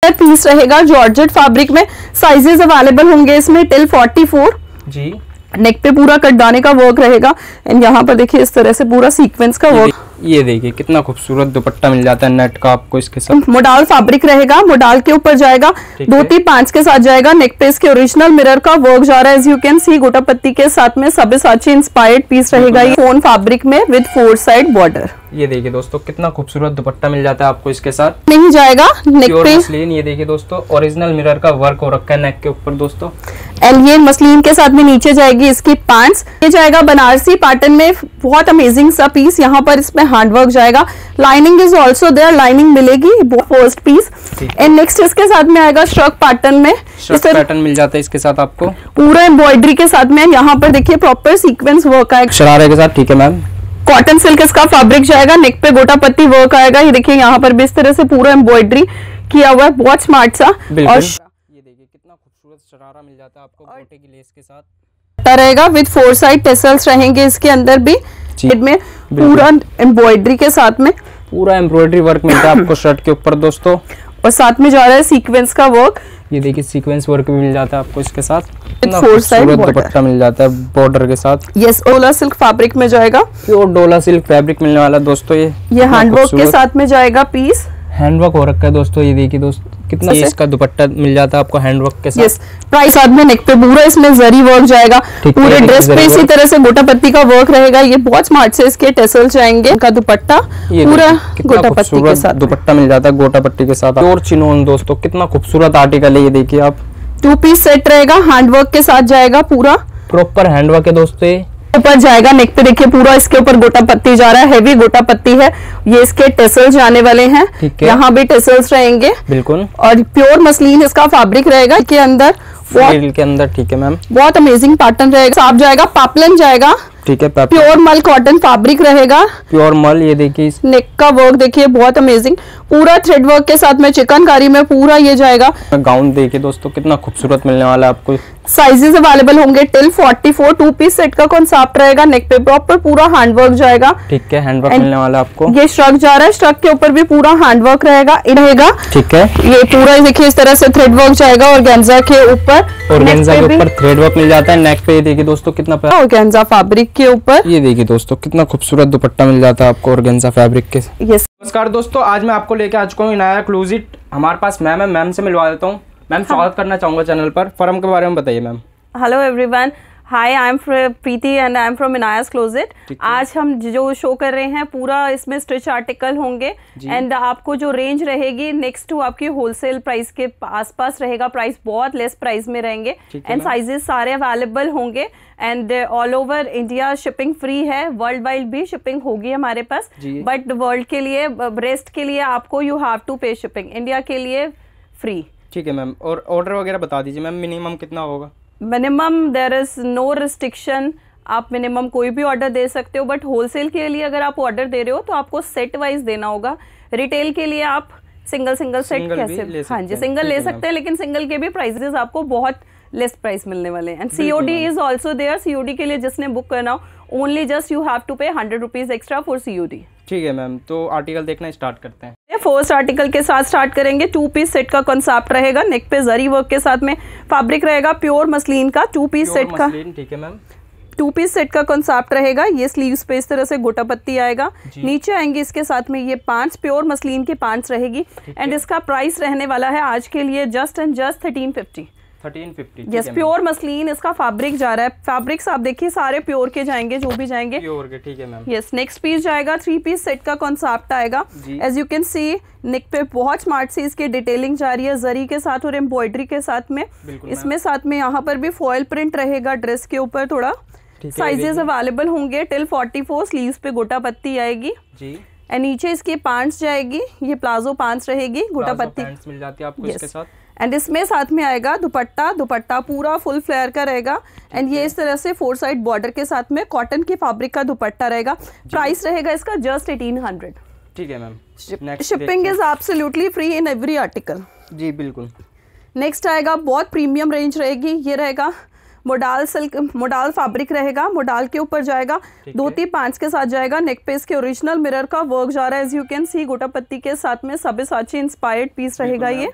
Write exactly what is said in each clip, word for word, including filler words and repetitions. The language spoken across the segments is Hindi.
पीस रहेगा जॉर्जेट फैब्रिक में। साइजेस अवेलेबल होंगे इसमें टिल फोर्टी फोर जी। नेक पे पूरा कटदाने का वर्क रहेगा एंड यहाँ पर देखिए इस तरह से पूरा सीक्वेंस का वर्क। ये देखिए कितना खूबसूरत दुपट्टा मिल जाता है नेट का आपको इसके साथ। मोडाल फैब्रिक रहेगा, मोडाल के ऊपर जाएगा, धोती पांच के साथ जाएगा। नेक पे इसके ओरिजिनल मिरर का वर्क जा रहा है एज यू कैन सी। गोटा पत्ती के साथ में सब्यसाची इंस्पायर्ड पीस रहेगा ये फोन फैब्रिक में विद फोर साइड बॉर्डर। ये देखिए दोस्तों कितना खूबसूरत दुपट्टा मिल जाता है आपको इसके साथ। नहीं जाएगा नेक पे मसलिन। ये देखिए दोस्तों ओरिजिनल मिरर का वर्क हो रखा है नेक के ऊपर दोस्तों। एंड ये मसलिन के साथ में नीचे जाएगी इसकी पैंट्स। ये जाएगा बनारसी पैटर्न में, बहुत अमेजिंग सा पीस। यहाँ पर इसमें हैंडवर्क जाएगा। Lining is also there, lining मिलेगी फर्स्ट पीस। एंड नेक्स्ट इसके साथ में आएगा श्रग पैटर्न में। श्रग पैटर्न मिल जाता है इसके साथ आपको पूरा एम्ब्रॉयडरी के साथ में। यहाँ पर देखिए प्रॉपर सीक्वेंस वर्क आएगा शरारे के साथ। ठीक है मैम। कॉटन सिल्क इसका फैब्रिक जाएगा। नेक पे गोटा पत्ती वर्क आएगा। ये देखिए यहाँ पर भी इस तरह से पूरा एम्ब्रॉयडरी किया हुआ है, बहुत स्मार्ट सा। और ये देखिए कितना खूबसूरत शरारा मिल जाता है आपको गोटे की लेस के साथ रहेगा विद फोर साइड टेसल्स रहेंगे इसके अंदर भी में पूरा एम्ब्रॉयडरी के साथ में। पूरा एम्ब्रॉयडरी वर्क मिलता है आपको शर्ट के ऊपर दोस्तों। और साथ में जा रहा है सीक्वेंस का वर्क। ये देखिए सीक्वेंस वर्क भी मिल जाता है आपको इसके साथ। फोर साइड दुपट्टा मिल जाता है बॉर्डर के साथ। यस डोला सिल्क फैब्रिक में जाएगा। प्योर डोला सिल्क फैब्रिक मिलने वाला दोस्तों। ये ये हैंडवर्क के साथ में जाएगा पीस। हैंडवर्क हो रखा है दोस्तों। ये देखिए दोस्तों कितना इसका दुपट्टा मिल जाता है आपको हैंडवर्क के साथ। yes, प्राइस साथ में नेक पे पूरा इसमें जरी वर्क जाएगा। पूरे ड्रेस पे इसी तरह से गोटा पत्ती का वर्क रहेगा। ये बहुत स्मार्ट से इसके टेसल्स जाएंगे। इनका दुपट्टा पूरा गोटा पत्ती के साथ दुपट्टा मिल जाता है गोटा पट्टी के साथ। और चिनोन दोस्तों कितना खूबसूरत आर्टिकल है। ये देखिए आप टू पीस सेट रहेगा, हैंडवर्क के साथ जाएगा। पूरा प्रॉपर हैंडवर्क है दोस्तों। ये ऊपर जाएगा नेक पे देखिए पूरा इसके ऊपर गोटा पत्ती जा रहा है। हेवी गोटा पत्ती है। ये इसके टेसल्स जाने वाले हैं। यहाँ भी टेसल्स रहेंगे बिल्कुल। और प्योर मसलिन इसका फैब्रिक रहेगा के अंदर के अंदर। ठीक है मैम। बहुत अमेजिंग पैटर्न रहेगा। साफ जाएगा, पापलन जाएगा। ठीक है। प्योर मल कॉटन फैब्रिक रहेगा। प्योर मल। ये देखिए नेक का वर्क देखिए बहुत अमेजिंग। पूरा थ्रेड वर्क के साथ में चिकनकारी में पूरा ये जाएगा। गाउन देखिए दोस्तों कितना खूबसूरत मिलने वाला है आपको। साइजेस अवेलेबल होंगे till forty four. Two piece set का कॉन्सेप्ट रहेगा। नेक पे प्रॉपर पूरा हैंडवर्क जाएगा। ठीक है। हैंडवर्क मिलने वाला आपको। ये श्रग जा रहा है, श्रग के ऊपर भी पूरा हैंडवर्क रहेगा रहेगा। ठीक है। ये पूरा देखिए इस तरह से थ्रेड वर्क जाएगा और ऑर्गेन्जा के ऊपर। ऑर्गेन्जा के ऊपर थ्रेड वर्क मिल जाता है नेक पे। ये देखिए दोस्तों कितना प्यारा ऑर्गेन्जा फैब्रिक के ऊपर। ये देखिए दोस्तों कितना खूबसूरत दुपट्टा मिल जाता है आपको ऑर्गेन्जा फैब्रिक के। यस। नमस्कार दोस्तों, आज मैं आपको लेके आ चुका हूँ इनाया क्लोजिट। हमारे पास मैम है, मैम से मिलवा देता हूँ। मैम स्वागत करना चाहूंगा चैनल पर। फर्म के बारे में बताइए ma'am. Hello everyone, hi I am Preeti and I am from Inaya's Closet. आज हम जो शो कर रहे हैं पूरा इसमें स्टिच आर्टिकल होंगे एंड आपको जो रेंज रहेगी नेक्स्ट टू आपकी होलसेल प्राइस के आसपास रहेगा। प्राइस बहुत लेस प्राइस में रहेंगे एंड साइजेस सारे अवेलेबल होंगे and all over India shipping free है। वर्ल्ड वाइड भी शिपिंग होगी हमारे पास, बट वर्ल्ड के लिए रेस्ट के लिए आपको you have to pay shipping. India के लिए फ्री। ठीक है मैम। और ऑर्डर वगैरह बता दीजिए मैम, मिनिमम कितना होगा? Minimum there is no restriction. आप मिनिमम कोई भी ऑर्डर दे सकते हो, बट होलसेल के लिए अगर आप ऑर्डर दे रहे हो तो आपको सेट वाइज देना होगा। रिटेल के लिए आप सिंगल सिंगल सेट कैसे, हाँ जी सिंगल ले सकते हैं, लेकिन सिंगल के भी प्राइसेस आपको बहुत लेस प्राइस मिलने वाले हैं। And COD is also there. COD के लिए जिसने बुक करना हो only just you have to pay hundred rupees extra for COD. ठीक है मैम, तो आर्टिकल देखना स्टार्ट करते हैं। फर्स्ट आर्टिकल के साथ स्टार्ट करेंगे। टू पीस सेट का कॉन्सेप्ट रहेगा। नेक पे जरी वर्क के साथ में फैब्रिक रहेगा प्योर मसलिन का। टू पीस सेट का ठीक है मैम। टू पीस सेट का कॉन्सेप्ट रहेगा। ये स्लीव्स पे इस तरह से गोटा पत्ती आएगा। नीचे आएंगे इसके साथ में ये पांच प्योर मसलिन की पांच रहेगी एंड इसका प्राइस रहने वाला है आज के लिए just and just thirteen fifty. Thirteen fifty. Yes, pure muslin इसका फैब्रिक जा रहा है। फैब्रिक्स आप देखिए सारे प्योर के जाएंगे जो भी जाएंगे प्योर के। ठीक है मैम। यस, नेक्स्ट पीस जाएगा। थ्री पीस सेट का कॉन्सेप्ट आएगा। As you can see neck पे बहुत स्मार्ट सी इसकी डिटेलिंग जा रही है जरी के साथ और एम्ब्रॉयडरी के साथ में। इसमें साथ में यहाँ पर भी फॉयल प्रिंट रहेगा ड्रेस के ऊपर थोड़ा। साइजेस अवेलेबल होंगे टिल फोर्टी फोर। स्लीव्स पे गोटा पत्ती आएगी जी एंड नीचे इसकी पैंट्स जाएगी। ये प्लाजो पैंट्स रहेगी, गोटा पत्ती मिल जाती है आपको इसके साथ। एंड इसमें साथ में आएगा दुपट्टा। दुपट्टा पूरा फुल फ्लेयर का रहेगा एंड ये इस तरह से फोर साइड बॉर्डर के साथ में कॉटन की फैब्रिक का दुपट्टा रहेगा। प्राइस रहेगा इसका जस्ट एटीन हंड्रेड। ठीक है ma'am. Shipping is absolutely free in every article. जी बिल्कुल। नेक्स्ट आएगा बहुत प्रीमियम रेंज रहेगी। ये रहेगा मोडाल सिल्क, मोडाल फैब्रिक रहेगा। मोडाल के ऊपर जाएगा, धोती पांच के साथ जाएगा। नेक पे इसके ओरिजिनल मिरर का वर्क जा रहा है। एज यू कैन सी गोटा पत्ती के साथ में सब्यसाची इंस्पायर्ड पीस रहेगा ये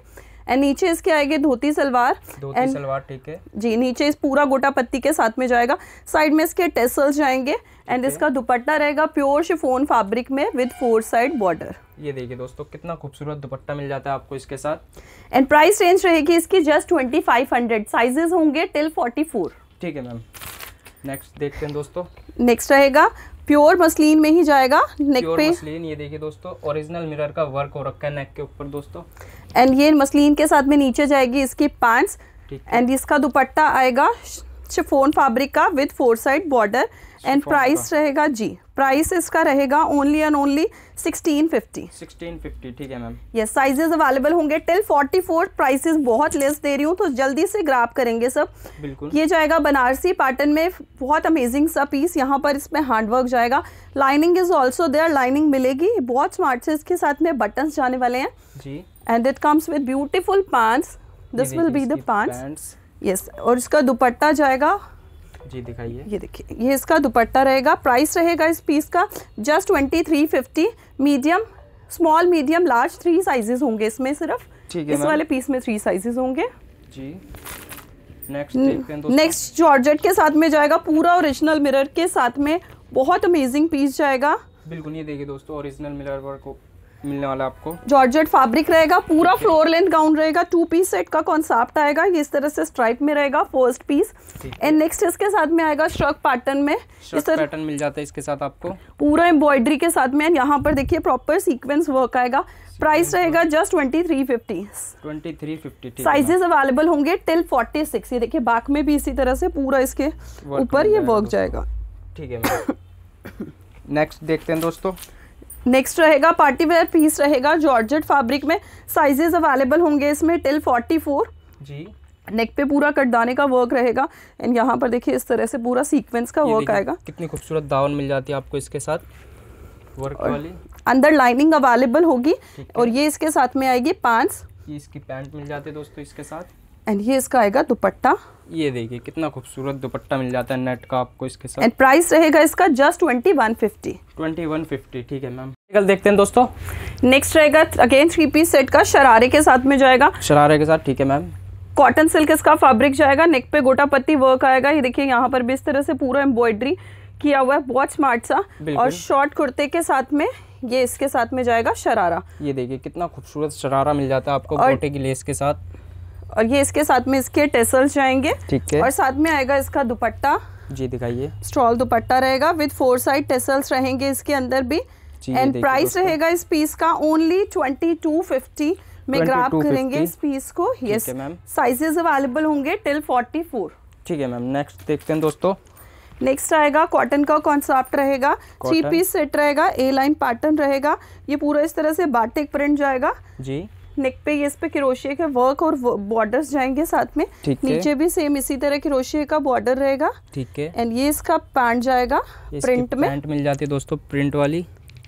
एंड नीचे इसके आएगी धोती सलवार, धोती सलवार, ठीक है जी। नीचे इस पूरा गोटा पत्ती के साथ में जाएगा, साइड में इसके टेसल्स जाएंगे एंड इसका दुपट्टा रहेगा प्योर शिफॉन फैब्रिक में विद फोर साइड बॉर्डर। ये देखिए दोस्तों कितना खूबसूरत दुपट्टा मिल जाता है आपको इसके साथ। एंड प्राइस रेंज रहेगी इसकी just twenty five hundred, sizes होंगे टिल फोर्टी फोर। ठीक है मैम, नेक्स्ट देखते हैं दोस्तों। नेक्स्ट रहेगा प्योर मसलिन में ही जाएगा, नेक पे मसलिन। ये देखिए दोस्तों ओरिजिनल मिरर का वर्क हो रखा है नेक के ऊपर दोस्तों। एंड ये मसलिन के साथ में नीचे जाएगी इसकी पैंट्स एंड इसका दुपट्टा आएगा शिफॉन फैब्रिक का with four side border. And price रहेगा जी, प्राइस इसका रहेगा only and only sixteen fifty. Sixteen fifty, ठीक है मैम। यस, साइजेस अवेलेबल होंगे टिल फोर्टी फोर। प्राइसेस बहुत लेस दे रही हूँ तो जल्दी से ग्रैब करेंगे सब। बिल्कुल। ये जाएगा बनारसी पैटर्न में, बहुत अमेजिंग सा पीस। यहाँ पर इसमें हैंडवर्क जाएगा, lining is also there, lining मिलेगी बहुत स्मार्ट से। इसके साथ में बटन्स जाने वाले हैं जी। And it comes with beautiful pants, this will be the pants. Yes, और इसका दुपट्टा जाएगा जी, दिखाइए। ये देखिए, ये इसका दुपट्टा रहेगा। प्राइस रहेगा इस पीस का just twenty three fifty. Medium, small, medium, large, three sizes होंगे इसमें सिर्फ। ठीक है, इस वाले पीस में थ्री साइजेस होंगे जी। नेक्स्ट देखते हैं दोस्तों। नेक्स्ट जॉर्जेट के साथ में जाएगा, पूरा ओरिजिनल मिरर के साथ में, बहुत अमेजिंग पीस जाएगा। बिल्कुल, ये देखिए दोस्तों ओरिजिनल मिरर वर्क मिलने वाला आपको। जॉर्जेट फैब्रिक रहेगा, पूरा फ्लोर लेंथ गाउन रहेगा, टू पीस सेट का कॉन्सेप्ट आएगा। ये इस तरह से स्ट्राइप में रहेगा फर्स्ट पीस। एंड नेक्स्ट इसके साथ में आएगा श्रग पैटर्न में, इस तरह पैटर्न मिल जाता है इसके साथ आपको, पूरा एम्ब्रॉयडरी के साथ में। यहाँ पर देखिए प्रॉपर सीक्वेंस वर्क आएगा। प्राइस रहेगा just twenty three fifty. Twenty three fifty. Sizes available होंगे टिल फोर्टी सिक्स। ये देखिए बैक में भी इसी तरह से पूरा इसके ऊपर ये वर्क जाएगा। ठीक है, नेक्स्ट देखते हैं दोस्तों। नेक्स्ट रहेगा पार्टी वेयर पीस रहेगा जॉर्जेट फैब्रिक में, साइजेस अवेलेबल होंगे इसमें टिल फोर्टी फोर जी। नेक पे पूरा कटदाने का वर्क रहेगा एंड यहाँ पर देखिए इस तरह से पूरा सीक्वेंस का वर्क आएगा। कितनी खूबसूरत दावन मिल जाती है आपको इसके साथ वर्क वाली। अंदर लाइनिंग अवेलेबल होगी और ये इसके साथ में आएगी पैंट्स। ये इसकी पैंट मिल जाती है दोस्तों इसके साथ एंड ये इसका आएगा दुपट्टा। ये देखिए कितना खूबसूरत दुपट्टा मिल जाता है नेट का आपको इसके साथ। एंड प्राइस रहेगा इसका just twenty one fifty. Twenty one fifty, ठीक है मैम। कल देखते हैं दोस्तों। नेक्स्ट रहेगा अगेन थ्री पीस सेट का, शरारे के साथ में जाएगा। शरारे के साथ, ठीक है मैम। कॉटन सिल्क इसका फैब्रिक जाएगा, नेक पे गोटा पत्ती वर्क आएगा। ये देखिए यहाँ पर भी इस तरह से पूरा एम्ब्रॉयडरी किया हुआ है, बहुत स्मार्ट सा। और शॉर्ट कुर्ते के साथ में ये इसके साथ में जाएगा शरारा। ये देखिए कितना खूबसूरत शरारा मिल जाता है आपको गोटे की लेस के साथ। और ये इसके साथ में इसके टेसल्स जाएंगे, ठीक है। और साथ में आएगा इसका दुपट्टा जी, दिखाइए। स्टॉल दुपट्टा रहेगा विद फोर साइड टेसल्स रहेंगे इसके अंदर भी। एंड प्राइस रहेगा इस पीस का ओनली ट्वेंटी टू फिफ्टी में ग्रैब करेंगे इस पीस को। यस मैम, साइजेस अवेलेबल होंगे टिल फोर्टी फोर। ठीक है मैम, नेक्स्ट देखते हैं दोस्तों। नेक्स्ट आएगा कॉटन का कॉन्सेप्ट रहेगा, थ्री पीस सेट रहेगा, ए लाइन पैटर्न रहेगा। ये पूरा इस तरह से बाटिक प्रिंट जाएगा जी। नेक पे ये इस पे क्रोशिया के वर्क और बॉर्डर्स जाएंगे साथ में। नीचे भी सेम इसी तरह क्रोशिया का बॉर्डर रहेगा, ठीक है। एंड ये इसका पैंट जाएगा प्रिंट में, पैंट मिल जाती है दोस्तों प्रिंट वाली।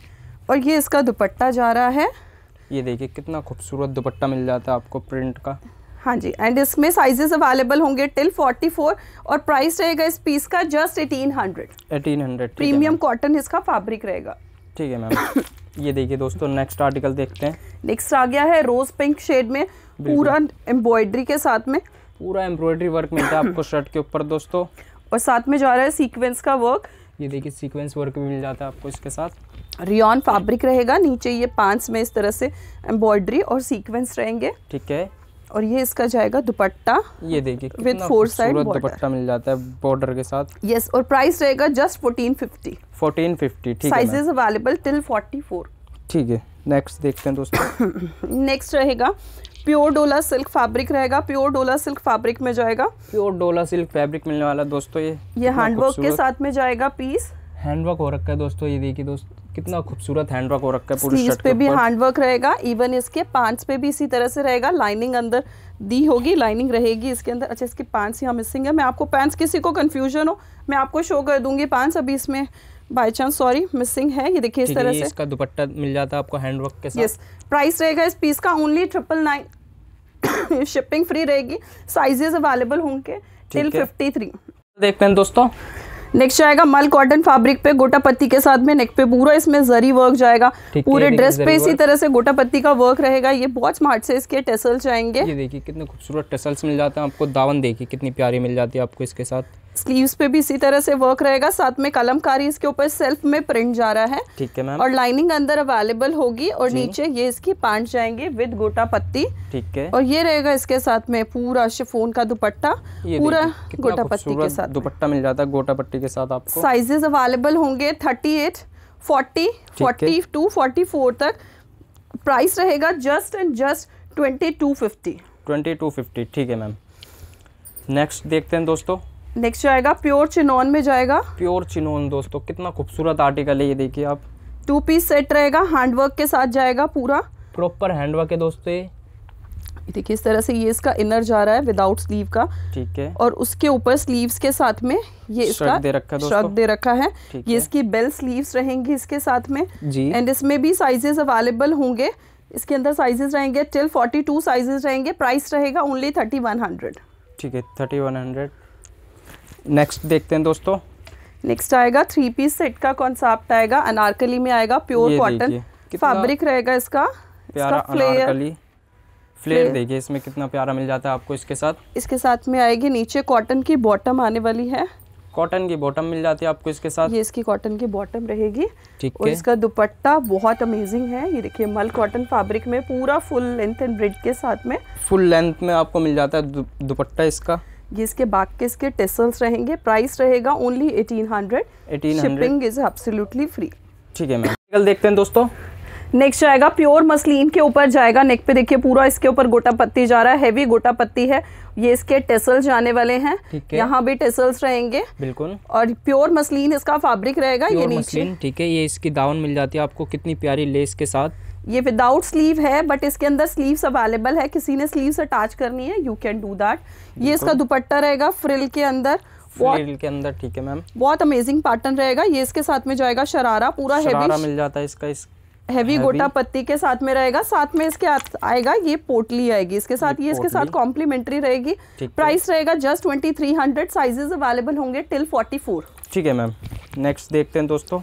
और ये इसका दुपट्टा जा रहा है। ये देखिए कितना खूबसूरत दुपट्टा मिल जाता है आपको प्रिंट का। हाँ जी, एंड इसमें साइजेस अवेलेबल होंगे टिल फोर्टी फोर और प्राइस रहेगा इस पीस का just eighteen hundred. Eighteen hundred, premium cotton इसका फैब्रिक रहेगा। ठीक है मैम। ये देखिए दोस्तों नेक्स्ट आर्टिकल देखते हैं। नेक्स्ट आ गया है रोज पिंक शेड में, पूरा एम्ब्रॉयडरी के साथ में, पूरा एम्ब्रॉयडरी वर्क मिलता है आपको शर्ट के ऊपर दोस्तों। और साथ में जा रहा है सीक्वेंस का वर्क। ये देखिए सीक्वेंस वर्क भी मिल जाता है आपको इसके साथ। रियॉन फैब्रिक रहेगा, नीचे ये पांच में इस तरह से एम्ब्रॉयडरी और सीक्वेंस रहेंगे, ठीक है। और ये इसका जाएगा दुपट्टा। ये देखिए विद फोर साइड दुपट्टा मिल जाता है बॉर्डर के साथ। यस, और प्राइस रहेगा just fourteen fifty. Fourteen fifty, ठीक है। Sizes available till forty four. ठीक है, नेक्स्ट देखते हैं दोस्तों। नेक्स्ट रहेगा प्योर डोला सिल्क फैब्रिक रहेगा, प्योर डोला सिल्क फैब्रिक में जाएगा। प्योर डोला सिल्क फैब्रिक मिलने वाला दोस्तों। ये ये हैंडवर्क के साथ में जाएगा पीस। हैंडवर्क हो रखा है दोस्तों, ये देखिए दोस्तों कितना खूबसूरत हैंडवर्क हो रखा है पूरी शर्ट पे भी हैंडवर्क रहेगा, इवन इसके पैंट्स पे भी इसी तरह से रहेगा। लाइनिंग अंदर दी होगी, लाइनिंग रहेगी इसके अंदर। अच्छा, इसके पैंट्स यहाँ मिसिंग है, मैं आपको पैंट्स किसी को कंफ्यूजन हो मैं आपको शो कर दूंगी पैंट्स, अभी इसमें बाय चांस सॉरी मिसिंग है। ये देखिए इस तरह से इसका दुपट्टा मिल जाता है आपको हैंडवर्क के साथ। यस, प्राइस रहेगा इस पीस का only triple nine, shipping free रहेगी। साइजेस अवेलेबल होंगे टिल फिफ्टी थ्री। देखते हैं दोस्तों। नेक्स्ट जाएगा मल कॉटन फैब्रिक पे गोटा पत्ती के साथ में, नेक पे पूरा इसमें जरी वर्क जाएगा, पूरे ड्रेस पे इसी तरह से गोटा पत्ती का वर्क रहेगा। ये बहुत स्मार्ट से इसके टेसल्स जाएंगे। ये देखिए कितने खूबसूरत टेसल्स मिल जाते हैं आपको। दावन देखिए कितनी प्यारी मिल जाती है आपको इसके साथ। स्लीव्स पे भी इसी तरह से वर्क रहेगा, साथ में कलमकारी इसके ऊपर सेल्फ में प्रिंट जा रहा है। ठीक है मैम। और लाइनिंग अंदर अवेलेबल होगी और नीचे ये इसकी पैंट जाएंगे विद गोटा पत्ती। ठीक है। और ये रहेगा इसके साथ में पूरा शिफॉन का दुपट्टा, पूरा गोटा पत्ती के साथ दुपट्टा मिल जाता है गोटा पट्टी के साथ आपको। साइजेस अवेलेबल होंगे thirty eight, forty, forty two, forty four तक। प्राइस रहेगा just and just twenty two fifty. Twenty two fifty ठीक है मैम। नेक्स्ट देखते हैं दोस्तों। नेक्स्ट जाएगा प्योर चिनोन में जाएगा। प्योर चिनोन दोस्तों कितना खूबसूरत आर्टिकल है। ये देखिए आप, टू पीस सेट रहेगा, हैंडवर्क के साथ जाएगा, पूरा प्रॉपर हैंडवर्क है दोस्तों। ये देखिए इस तरह से ये इसका इनर जा रहा है विदाउट स्लीव का। ठीक है। और उसके ऊपर स्लीव्स के साथ में ये इसका दे रखा है श्रग दे रखा है। ये है। इसकी बेल स्लीव्स रहेंगी इसके साथ में जी। एंड इसमें भी साइजेस अवेलेबल होंगे। इसके अंदर साइजेस रहेंगे टिल फोर्टी टू साइजेस रहेंगे। प्राइस रहेगा ओनली थर्टी वन हंड्रेड। ठीक है, थर्टी वन हंड्रेड। नेक्स्ट देखते हैं दोस्तों। नेक्स्ट आएगा थ्री पीस सेट का कॉन्सेप्ट आएगा, अनारकली में आएगा, प्योर कॉटन फैब्रिक रहेगा इसका। प्यारा अनारकली फ्लेयर देखिए इसमें कितना प्यारा मिल जाता है आपको इसके साथ। इसके साथ में आएगी नीचे कॉटन की बॉटम आने वाली है। कॉटन की बॉटम मिल जाती है आपको इसके साथ। ये इसकी कॉटन की बॉटम रहेगी। ठीक और है। इसका दुपट्टा बहुत अमेजिंग है। ये देखिए मल कॉटन फैब्रिक में पूरा फुल लेंथ एंड ब्रिड के साथ में, फुल लेंथ में आपको मिल जाता है दु, दुपट्टा इसका। ये इसके बैक के इसके टेसल्स रहेंगे। प्राइस रहेगा only eighteen hundred. Shipping is absolutely free. ठीक है मैम। देखते हैं दोस्तों। नेक्स्ट जाएगा प्योर मसलिन के ऊपर जाएगा। नेक पे देखिए पूरा इसके ऊपर गोटा पत्ती जा रहा है, हैवी गोटा पत्ती है। ये इसके टेसल्स जाने वाले हैं, यहाँ भी टेसल्स रहेंगे बिल्कुल। और प्योर मसलिन इसका फैब्रिक रहेगा। ये नीचे ठीक है, ये इसकी दावन मिल जाती है आपको कितनी प्यारी लेस के साथ। ये विदाउट स्लीव है बट इसके अंदर स्लीव्स अवेलेबल है, किसी ने स्लीव्स अटैच करनी है यू कैन डू दैट। ये इसका दुपट्टा रहेगा फ्रिल के अंदर, फ्रिल के अंदर। ठीक है मैम। बहुत अमेजिंग पैटर्न रहेगा। ये इसके साथ में जाएगा शरारा, पूरा शरारा मिल जाता है इसका। इस हैवी गोटा पत्ती के साथ में रहेगा। साथ में इसके आएगा ये पोटली आएगी इसके साथ, ये, ये इसके साथ कॉम्प्लीमेंट्री रहेगी। प्राइस रहेगा just twenty three hundred. Sizes available होंगे टिल फोर्टी फोर। ठीक है मैम। नेक्स्ट देखते हैं दोस्तों।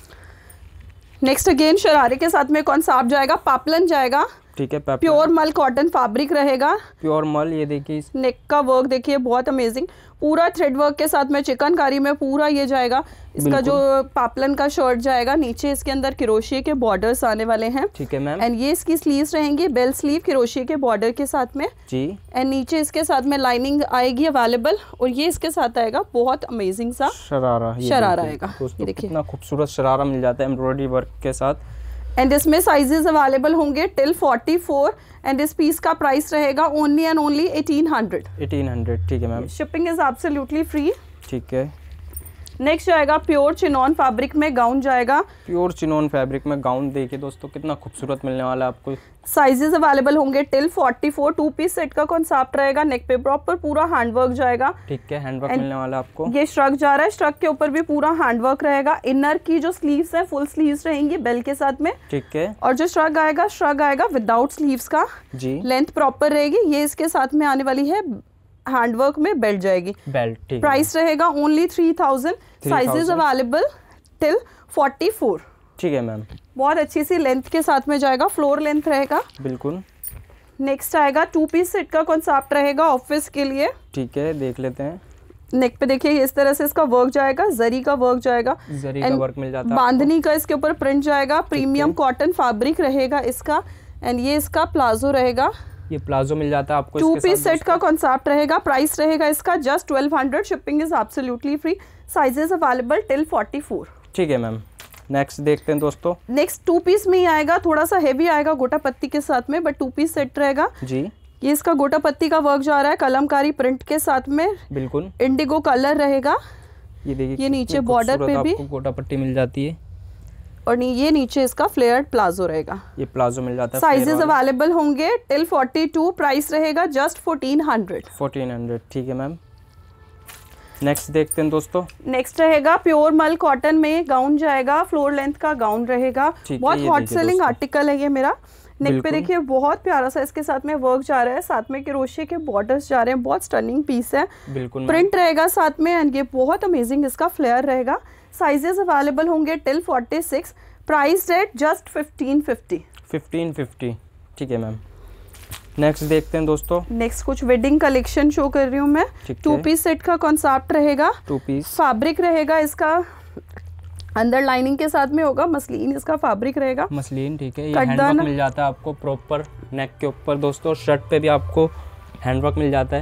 नेक्स्ट अगेन शरारे के साथ में कौन सा आप जाएगा, पापलन जाएगा। ठीक है। प्योर मल कॉटन फैब्रिक रहेगा। प्योर मल। ये देखिए नेक का वर्क देखिए बहुत अमेजिंग, पूरा थ्रेड वर्क के साथ में चिकनकारी में पूरा ये जाएगा। इसका जो पापलन का शर्ट जाएगा, नीचे इसके अंदर किरोशिया के बॉर्डर्स आने वाले हैं। ठीक है मैम। एंड ये इसकी स्लीव्स रहेंगी बेल स्लीव किरोशिया के बॉर्डर के साथ में जी। एंड नीचे इसके साथ में लाइनिंग आएगी अवेलेबल। और ये इसके साथ आएगा बहुत अमेजिंग सा शरारा। शरारा आएगा। ये देखिए कितना खूबसूरत शरारा मिल जाता है एम्ब्रॉयडरी वर्क के साथ। एंड इसमें साइजेस अवेलेबल होंगे टिल फोर्टी फोर। एंड इस पीस का प्राइस रहेगा only and only eighteen hundred. Eighteen hundred. ठीक है ma'am. Shipping is absolutely free. ठीक है। नेक्स्ट जाएगा प्योर चिनॉन फैब्रिक में गाउन जाएगा। प्योर चिनॉन फैब्रिक में गाउन देखिए दोस्तों कितना खूबसूरत मिलने वाला है आपको। साइजेस अवेलेबल होंगे till forty four. Two piece set का कॉन्सेप्ट रहेगा। नेक पे प्रॉपर पूरा हैंडवर्क जाएगा। ठीक है। हैंडवर्क मिलने वाला है आपको। ये श्रग जा रहा है, श्रग के ऊपर भी पूरा हैंडवर्क रहेगा। इनर की जो स्लीव्स है फुल स्लीव्स रहेंगी बेल के साथ में। ठीक है। और जो श्रग आएगा, श्रग आएगा विदाउट स्लीव्स का जी। लेंथ प्रॉपर रहेगी। ये इसके साथ में आने वाली है, हैंडवर्क में बेल्ट जाएगी। बेल्ट। ठीक। प्राइस रहेगा only three thousand. Sizes available till forty four. ठीक है मैम। बहुत अच्छी सी लेंथ के साथ में जाएगा, फ्लोर लेंथ रहेगा बिल्कुल। नेक्स्ट आएगा टू पीस सेट का कॉन्सेप्ट रहेगा ऑफिस के लिए। ठीक है, देख लेते हैं। नेक पे देखिए इस तरह से इसका वर्क जाएगा, जरी का वर्क जाएगा, जरी का वर्क मिल जाता है। बांधनी का इसके ऊपर प्रिंट जाएगा। प्रीमियम कॉटन फैब्रिक रहेगा इसका। एंड ये इसका प्लाजो रहेगा। ये प्लाजो मिल जाता है आपको। टू पीस सेट का कॉन्सेप्ट रहेगा। प्राइस रहेगा इसका just twelve hundred. Shipping is absolutely free. Sizes available till forty four. ठीक है मैम। नेक्स्ट देखते हैं दोस्तों। नेक्स्ट टू पीस में ही आएगा, थोड़ा सा हेवी आएगा गोटा पत्ती के साथ में, बट टू पीस सेट रहेगा जी। ये इसका गोटा पत्ती का वर्क जा रहा है कलमकारी प्रिंट के साथ में। बिल्कुल। इंडिगो कलर रहेगा। ये देखिए ये नीचे बॉर्डर पे भी गोटा पट्टी मिल जाती है। और ये नीचे इसका फ्लेयर्ड प्लाजो रहेगा। ये प्लाजो मिल जाता है। साइजेस अवेलेबल होंगे टिल फोर्टी टू। प्राइस रहेगा just fourteen hundred. Fourteen hundred. ठीक है मैम। नेक्स्ट देखते हैं दोस्तों। नेक्स्ट रहेगा प्योर मल कॉटन में गाउन जाएगा। फ्लोर लेंथ का गाउन रहेगा। बहुत हॉट सेलिंग आर्टिकल है ये मेरा। नेक पे देखिए बहुत प्यारा सा इसके साथ में वर्क जा रहा है, साथ में क्रोशे के बॉर्डर्स जा रहे हैं, बहुत स्टनिंग पीस है, बिल्कुल प्रिंट रहेगा साथ में एंड ये बहुत अमेजिंग इसका फ्लेयर रहेगा। साइजेस अवेलेबल होंगे till forty six, price rate just fifteen fifty. Fifteen fifty ठीक है मैम। नेक्स्ट देखते हैं दोस्तों। नेक्स्ट कुछ वेडिंग कलेक्शन शो कर रही हूँ मैं। टू पीस सेट का कॉन्सेप्ट रहेगा, टू पीस फैब्रिक रहेगा इसका, अंदर लाइनिंग के साथ में होगा, मसलिन इसका फैब्रिक रहेगा, मसलिन ठीक है। ये हैंडवर्क मिल जाता है आपको प्रॉपर नेक के ऊपर दोस्तों, शर्ट पे भी आपको हैंडवर्क मिल जाता है,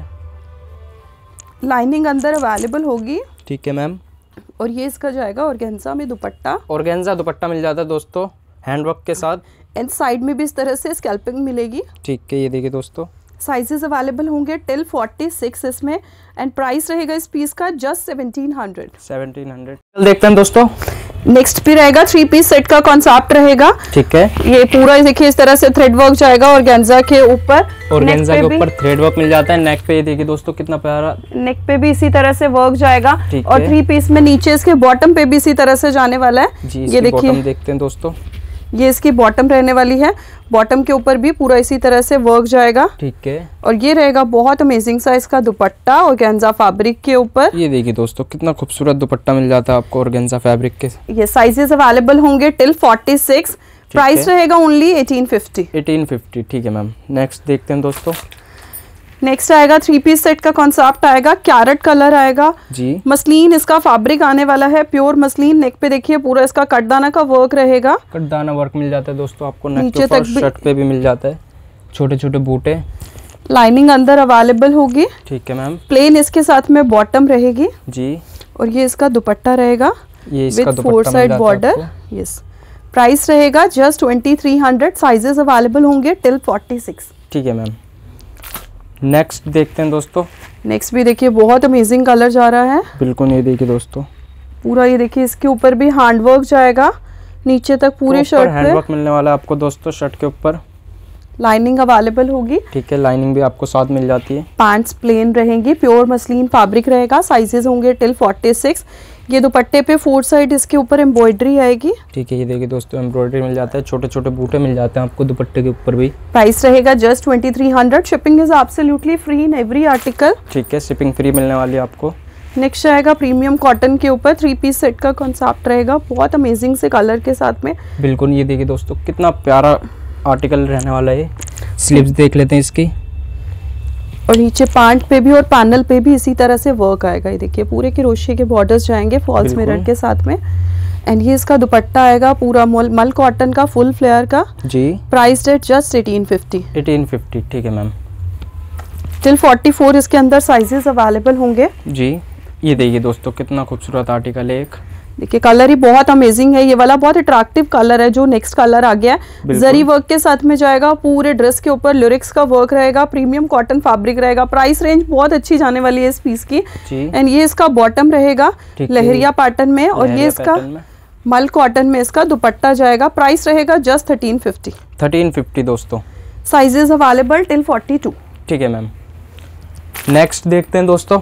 लाइनिंग अंदर अवेलेबल होगी ठीक है मैम। और ये इसका जाएगा ऑर्गेन्जा में दुपट्टा, ऑर्गेन्जा दुपट्टा मिल जाता है दोस्तों हैंडवर्क के साथ, एंड साइड में भी इस तरह से स्कैल्पिंग मिलेगी ठीक है। ये देखिए दोस्तों, साइजेस अवेलेबल होंगे टिल फोर्टी सिक्स इसमें एंड प्राइस रहेगा इस पीस का just seventeen hundred. Seventeen hundred देखते हैं दोस्तों। नेक्स्ट भी रहेगा थ्री पीस सेट का कॉन्सेप्ट रहेगा ठीक है। ये पूरा देखिए इस तरह से थ्रेड वर्क जाएगा ऑर्गेन्जा के ऊपर, ऑर्गेन्जा के ऊपर थ्रेड वर्क मिल जाता है। नेक पे ये देखिए दोस्तों कितना प्यारा, नेक पे भी इसी तरह से वर्क जाएगा और थ्री पीस में नीचे इसके बॉटम पे भी इसी तरह से जाने वाला है जी। ये देखिए देखते हैं दोस्तों, ये इसकी बॉटम रहने वाली है, बॉटम के ऊपर भी पूरा इसी तरह से वर्क जाएगा ठीक है। और ये रहेगा बहुत अमेजिंग सा इसका दुपट्टा ऑर्गेन्जा फैब्रिक के ऊपर। ये देखिए दोस्तों कितना खूबसूरत दुपट्टा मिल जाता है आपको ऑर्गेन्जा फैब्रिक के। ये साइजेस अवेलेबल होंगे टिल फोर्टी सिक्स, प्राइस रहेगा only eighteen fifty. Eighteen fifty ठीक है मैम। नेक्स्ट देखते हैं दोस्तों। नेक्स्ट आएगा थ्री पीस सेट का कॉन्सेप्ट आएगा, कैरेट कलर आएगा जी, मसलिन इसका फैब्रिक आने वाला है, प्योर मसलिन। नेक पे देखिए पूरा इसका कटदाना का वर्क रहेगा, कटदाना वर्क मिल जाता है दोस्तों आपको नेक के ऊपर, शर्ट पे भी मिल जाता है, छोटे छोटे बूटे, लाइनिंग अंदर अवेलेबल होगी ठीक है मैम। प्लेन इसके साथ में बॉटम रहेगी जी, और ये इसका दुपट्टा रहेगा ये इसका with four side border. Yes, price रहेगा just twenty three hundred, sizes available होंगे टिल फोर्टी सिक्स ठीक है मैम। नेक्स्ट देखते हैं दोस्तों। नेक्स्ट भी देखिए बहुत अमेजिंग कलर जा रहा है, बिल्कुल ये देखिए दोस्तों पूरा, ये देखिए इसके ऊपर भी हैंडवर्क जाएगा नीचे तक पूरे शर्ट पे, हैंडवर्क मिलने वाला है आपको दोस्तों शर्ट के ऊपर, लाइनिंग अवेलेबल होगी ठीक है। लाइनिंग भी आपको साथ मिल जाती है, पैंट्स प्लेन रहेंगी, प्योर मसलिन फैब्रिक रहेगा, साइजेस होंगे टिल फोर्टी सिक्स। ये दुपट्टे पे फोर साइड इसके ऊपर एम्ब्रॉयडरी आएगी ठीक है। ये देखिए दोस्तों एम्ब्रॉयडरी मिल जाता है, छोटे छोटे बूटे मिल जाते हैं आपको दुपट्टे के ऊपर भी। प्राइस रहेगा just twenty three hundred, shipping is absolutely free in every article ठीक है। शिपिंग फ्री मिलने वाली है आपको। नेक्स्ट आएगा प्रीमियम कॉटन के ऊपर, थ्री पीस सेट का कॉन्सेप्ट रहेगा, बहुत अमेजिंग से कलर के साथ में बिल्कुल। ये देखिए दोस्तों कितना प्यारा आर्टिकल रहने वाला है। स्लीव्स देख लेते हैं इसकी, और नीचे पैंट पे भी और पैनल पे भी इसी तरह से वर्क आएगा। ये देखिए पूरे क्रोशे के बॉर्डर्स जाएंगे फॉल्स मिरर के साथ में, एंड ये इसका दुपट्टा आएगा पूरा मल, मल कॉटन का फुल फ्लेयर का जी। Price rate just eighteen fifty. Eighteen fifty ठीक है मैम। टिल फोर्टी फोर इसके अंदर साइजेस अवेलेबल होंगे जी। ये देखिए दोस्तों कितना खूबसूरत आर्टिकल है, एक देखिए कलर ही बहुत अमेजिंग है, ये वाला बहुत अट्रैक्टिव कलर है जो नेक्स्ट कलर आ गया है, जरी वर्क के साथ में जाएगा, पूरे ड्रेस के ऊपर लिरिक्स का वर्क रहेगा, प्रीमियम कॉटन फैब्रिक रहेगा, प्राइस रेंज बहुत अच्छी जाने वाली है इस पीस की। एंड ये इसका बॉटम रहेगा लहरिया पैटर्न में, और ये इसका मल कॉटन में इसका दुपट्टा जाएगा, प्राइस रहेगा just thirteen fifty. Thirteen fifty दोस्तों, sizes available till forty two ठीक है मैम। नेक्स्ट देखते हैं दोस्तों।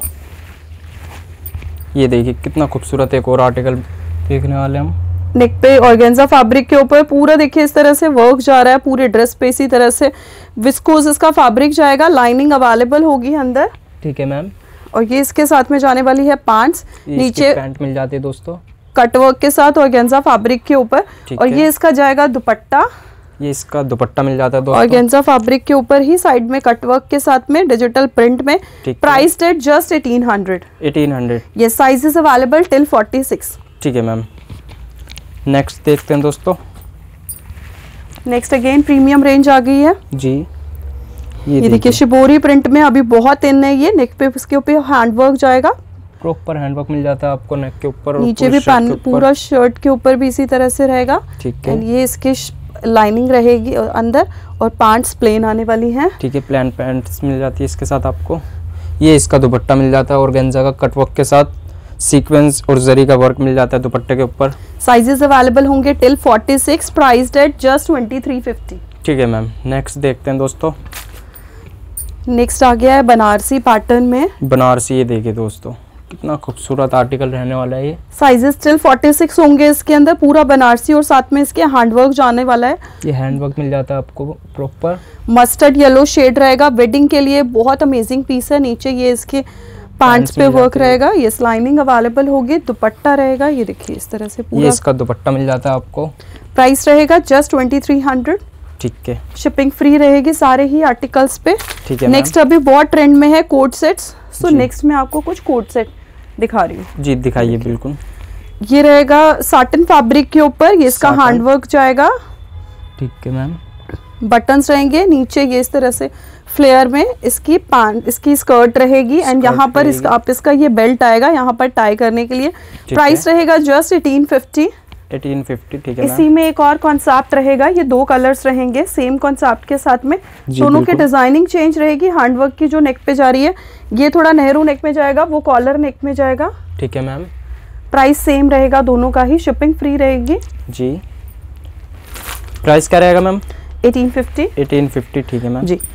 ये देखिए कितना खूबसूरत एक और आर्टिकल देखने वाले हम। नेक पे ऑर्गेन्जा फैब्रिक के ऊपर पूरा देखिए इस तरह से वर्क जा रहा है, पूरे ड्रेस पे इसी तरह से विस्कोस इसका फैब्रिक जाएगा, लाइनिंग अवेलेबल होगी अंदर ठीक है मैम। और ये इसके साथ में जाने वाली है पैंट्स, नीचे पैंट मिल जाती है दोस्तों कटवर्क के साथ ऑर्गेन्जा फैब्रिक के ऊपर, और ये इसका जाएगा दुपट्टा, ये इसका दुपट्टा मिल जाता है दोस्तों ऑर्गेन्जा फैब्रिक के ऊपर ही, साइड में कटवर्क के साथ में डिजिटल प्रिंट में, price rate just eighteen hundred. Eighteen hundred ये sizes available till forty six ठीक है मैम। नेक्स्ट देखते हैं दोस्तों। नेक्स्ट अगेन प्रीमियम रेंज आ गई है जी। ये, ये देखिए शिबोरी प्रिंट में अभी बहुत इन है, ये नेक पे इसके ऊपर हैंडवर्क जाएगा, प्रॉपर हैंडवर्क मिल जाता है आपको नेक के ऊपर, नीचे भी पैनल पूरा शर्ट के ऊपर भी इसी तरह से रहेगा ठीक है। ये इसके लाइनिंग रहेगी अंदर, और पैंट्स प्लेन आने वाली हैं ठीक है। प्लेन पैंट्स मिल जाती है इसके साथ आपको। ये इसका दुपट्टा मिल जाता है ऑर्गेन्जा का कटवर्क के साथ, सीक्वेंस और जरी का वर्क मिल जाता है दुपट्टे के ऊपर। साइजेस अवेलेबल होंगे till forty six, price rate just twenty three fifty ठीक है मैम। नेक्स्ट देखते हैं दोस्तों। नेक्स्ट आ गया है बनारसी पैटर्न में, बनारसी। ये देखिए दोस्तों कितना खूबसूरत आर्टिकल रहने वाला है ये। साइजेस स्टिल छियालीस होंगे इसके अंदर, पूरा बनारसी और साथ में इसके हैंडवर्क जाने वाला है। ये हैंडवर्क मिल जाता है आपको प्रॉपर। मस्टर्ड येलो शेड रहेगा, वेडिंग के लिए बहुत अमेजिंग पीस है। नीचे ये इसके पैंट्स पे वर्क रहेगा, ये लाइनिंग अवेलेबल होगी। दुपट्टा रहेगा, ये देखिए इस तरह से पूरा। ये इसका दुपट्टा मिल जाता है आपको। प्राइस रहेगा जस्ट ट्वेंटी थ्री हंड्रेड। ठीक है, शिपिंग फ्री रहेगी सारे ही आर्टिकल्स पे। ठीक है। नेक्स्ट अभी बहुत ट्रेंड में है कोट सेट्स, सो नेक्स्ट मैं आपको कुछ कोट सेट दिखा रही हूँ। जी दिखाइए। बिल्कुल, ये रहेगा साटन फैब्रिक के ऊपर, ये इसका हैंडवर्क जाएगा। ठीक है मैम। बटन्स रहेंगे नीचे, ये इस तरह से फ्लेयर में इसकी पैंट, इसकी स्कर्ट रहेगी एंड यहाँ पर इसका आप इसका ये बेल्ट आएगा यहाँ पर टाई करने के लिए। प्राइस रहेगा just eighteen fifty. Eighteen fifty, ठीक है। इसी में एक और कॉन्सेप्ट रहेगा, ये दो कलर्स रहेंगे सेम कॉन्सेप्ट के साथ में। दोनों की डिजाइनिंग चेंज रहेगी। हैंडवर्क की जो नेक पे जा रही है ये थोड़ा नेहरू नेक में जाएगा, वो कॉलर नेक में जाएगा। ठीक है मैम। प्राइस सेम रहेगा दोनों का ही, शिपिंग फ्री रहेगी। जी, प्राइस क्या रहेगा ma'am? Eighteen fifty. Eighteen fifty, ठीक है मैम जी।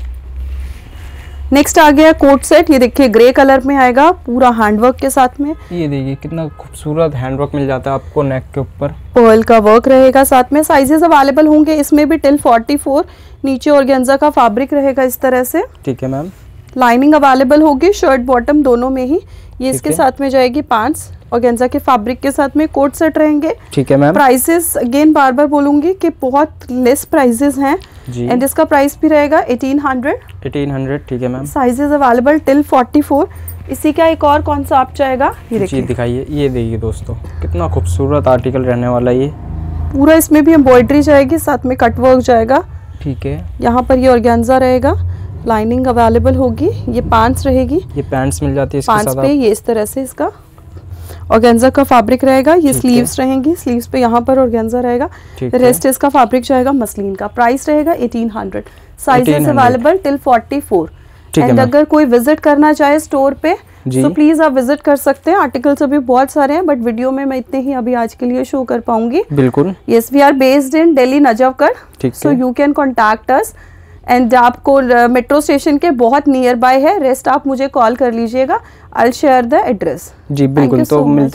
नेक्स्ट आ गया कोट सेट, ये देखिए ग्रे कलर में आएगा पूरा हैंडवर्क के साथ में। ये देखिए कितना खूबसूरत हैंडवर्क मिल जाता है आपको नेक के ऊपर। पर्ल का वर्क रहेगा साथ में। साइजेस अवेलेबल होंगे इसमें भी टिल फोर्टी फोर। नीचे ऑर्गेन्जा का फैब्रिक रहेगा इस तरह से। ठीक है मैम। लाइनिंग अवेलेबल होगी शर्ट बॉटम दोनों में ही। ये इसके साथ में जाएगी पैंट्स ऑर्गेन्जा के फैब्रिक के साथ में। कोट सेट रहेंगे। ठीक है मैम। प्राइसेस अगेन बार बार बोलूंगी कि बहुत लेस प्राइसेस हैं एंड इसका प्राइस भी रहेगा एटीन हंड्रेड। एटीन हंड्रेड, ठीक है ma'am. Sizes available till forty four. इसी का एक और कॉन्सेप्ट जाएगा, ये देखिए। दिखाइए। ये देखिए दोस्तों कितना खूबसूरत आर्टिकल रहने वाला है ये। पूरा इसमें भी एम्ब्रॉयडरी जाएगी, साथ में कटवर्क जाएगा। ठीक है। यहाँ पर ये ऑर्गेन्जा रहेगा, लाइनिंग अवेलेबल होगी। ये पैंट्स रहेगी, ये पैंट्स मिल जाती है इसके पैंट्स साथ। पे ये इस तरह से इसका ऑर्गेन्जा का फैब्रिक रहेगा। ये स्लीव्स रहेंगी, स्लीव्स पे यहाँ पर ऑर्गेन्जा रहेगा। रेस्ट इसका फैब्रिक जाएगा मसलिन का। प्राइस रहेगा eighteen hundred. Sizes available till forty four. And अगर कोई विजिट करना चाहे स्टोर पे तो प्लीज आप विजिट कर सकते हैं। आर्टिकल्स अभी बहुत सारे हैं बट वीडियो में मैं इतने ही अभी आज के लिए शो कर पाऊंगी। बिल्कुल। Yes, we are based in Delhi Najafgarh, so you can contact us and आपको मेट्रो स्टेशन के बहुत नियर बाय है। रेस्ट आप मुझे कॉल कर लीजिएगा। I will share the address. जी बिल्कुल। तो